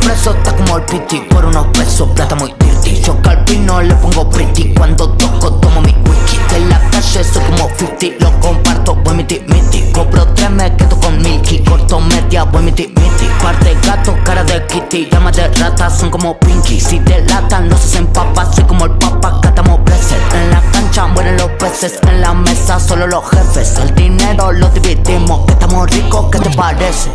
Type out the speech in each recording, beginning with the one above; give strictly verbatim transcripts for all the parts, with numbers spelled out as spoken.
eso está como el piti. Por unos pesos, plata muy dirty. Choca el vino, le pongo pretty. Cuando toco, tomo mi whisky. De la calle soy como cincuenta, lo comparto, voy miti miti. Cobro tres, me quedo con Milky. Corto media, voy miti miti. Par de gatos, cara de kitty. Llamas de ratas, son como Pinky. Si te latan, los hacen papas. Soy como el papa, catamos blessed. En la cancha mueren los peces. En la mesa solo los jefes. El dinero lo dividimos. Que estamos ricos, ¿qué te parece?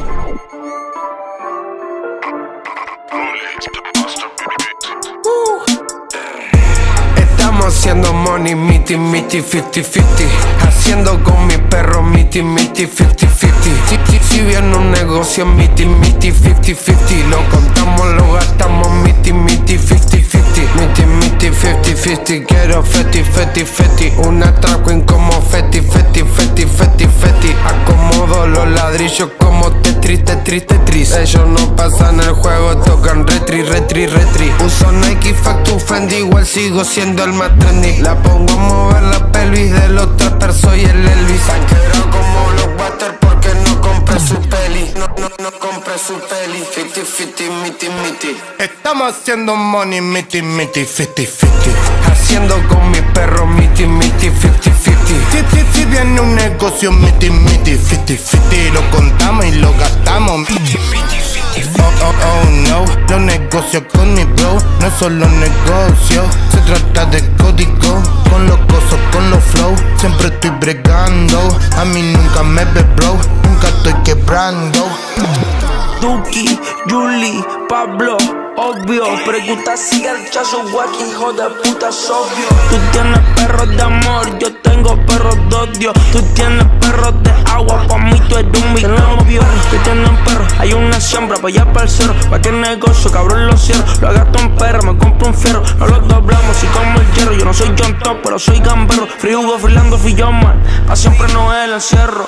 Estamos haciendo money, miti, miti, cincuenta cincuenta. Haciendo con mi perro, miti, miti, cincuenta cincuenta. Si, si, si viene un negocio, miti, miti, cincuenta cincuenta. Lo contamos, lo gastamos, miti, miti, cincuenta cincuenta. Miti, miti, cincuenta cincuenta. Quiero feti, feti, feti. Una trap queen como feti, feti, feti, feti, feti. Acomodo los ladrillos como Tetris, Tetris, Tetris. Ellos no pasan el juego, tocan retri, retri, retri. Uso Nike, Factu, Fendi, igual sigo siendo el más trendy. La pongo a mover la pelvis de los trappers, soy el Elvis. Saquero como los water porque no compré su peli. No, no, no compré su peli. cincuenta cincuenta, miti, miti. Estamos haciendo money, miti, miti, cincuenta cincuenta. Haciendo con mi perro, miti, miti, cincuenta cincuenta. Si, si, si viene un negocio, miti, miti, cincuenta cincuenta. Lo contamos y lo gastamos, miti, miti, cincuenta cincuenta. Oh, oh, oh, no. Los negocios con mi bro no es solo negocio. Se trata de código. Con los cosos, con los flow. Siempre estoy bregando. A mí nunca me ve bro. Nunca estoy quebrando. Duki, Julie, Pablo, obvio. Pregunta si el chazo guaki, hijo de puta, es obvio. Tú tienes perros de amor, yo tengo perros de odio. Tú tienes perros de agua, pa' mí tú eres un microbio. Tú tienes perros, hay una siembra pa' allá para el cero. Pa' qué negocio, cabrón, lo cierro. Lo gasto en perro, me compro un fierro. No los doblamos y como el hierro. Yo no soy John Top, pero soy gamberro. Free Hugo, Freelando, Fillman. Pa' siempre no es el encierro.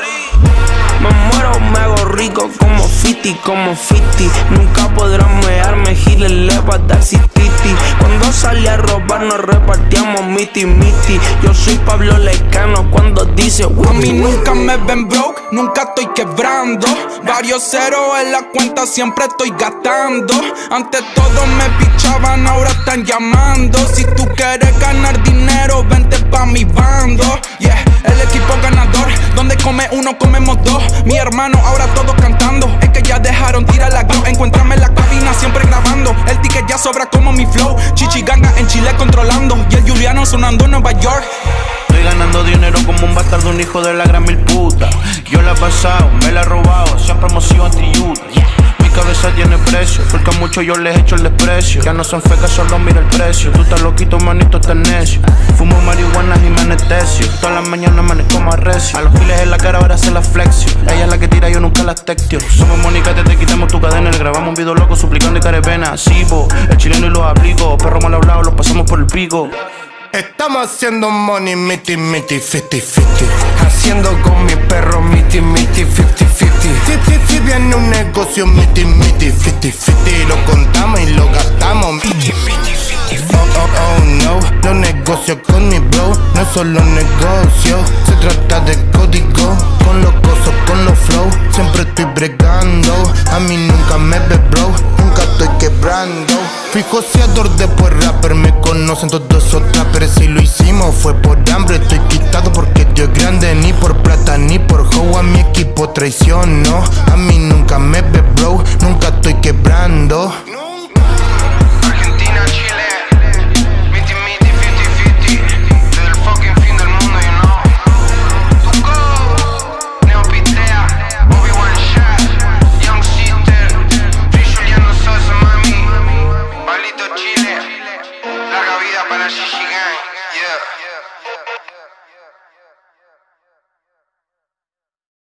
Me muero, me hago rico como Fiti, como Fiti. Nunca podrán mearme, giles le va a dar cititi. Cuando salí a robar nos repartíamos miti miti. Yo soy Pablo Lecano cuando dice a mí nunca me ven broke, nunca estoy quebrando. Varios ceros en la cuenta, siempre estoy gastando. Antes todos me pichaban, ahora están llamando. Si tú quieres ganar dinero, vente pa' mi bando. Yeah, el equipo ganador, donde come uno, comemos dos. Mi hermano, ahora todos cantando. Es que ya dejaron tirar la glow. Encuéntrame en la cabina, siempre grabando. El ticket ya sobra como mi flow. Chichiganga en Chile controlando. Y el Juliano sonando en Nueva York. Estoy ganando dinero como un bastardo, un hijo de la gran mil puta. Yo la he pasado, me la he robado, siempre hemos sido anti-yuta. Mi cabeza tiene precio, porque a muchos yo les echo el desprecio. Ya no son fecas, solo mira el precio. Tú estás loquito, manito, estás necio. Fumo marihuana y me anestesio. Todas las mañanas amanezco más recio. A los giles en la cara ahora se la flexio. Ella es la que tira, yo nunca las textio. Somos Mónica, te, te quitamos tu cadena. Le grabamos un video loco suplicando y carepena. Sibo, el chileno y los aplico. Perro mal hablado, los pasamos por el pico. Estamos haciendo money, miti, miti, cincuenta cincuenta. Haciendo con mi perro, miti, miti, cincuenta cincuenta. Si, si, si viene un negocio, miti, miti, cincuenta cincuenta. Lo contamos y lo gastamos, miti, miti, cincuenta cincuenta. Oh, oh, oh, no. Los negocios con mi bro no es solo negocio. Se trata de código. Con los cosos, con los flow. Siempre estoy bregando. A mí nunca me ve bro. Nunca estoy quebrando. Fui joseador, después rapper. Me conocen todos esos trappers. Si lo hicimos fue por hambre. Estoy quitado porque Dios es grande. Ni por plata, ni por hoe. A mi equipo traiciono. A mí nunca me ve bro. Nunca estoy quebrando.